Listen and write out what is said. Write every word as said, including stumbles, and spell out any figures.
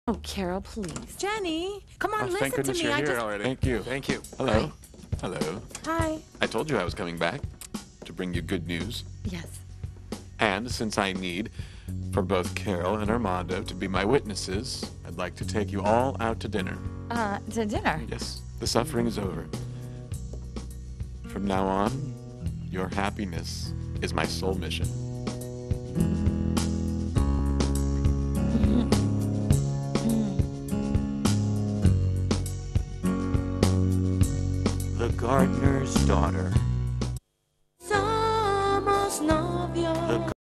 Oh, Carol, please. Jenny, come on, Oh, thank listen to goodness me. you're I here just... already. Thank you. Thank you. Hello. Hi. Hello. Hi. I told you I was coming back to bring you good news. Yes. And since I need for both Carol and Armando to be my witnesses, I'd like to take you all out to dinner. Uh, to dinner? Yes, the suffering is over. From now on, your happiness is my sole mission. The Gardener's Daughter.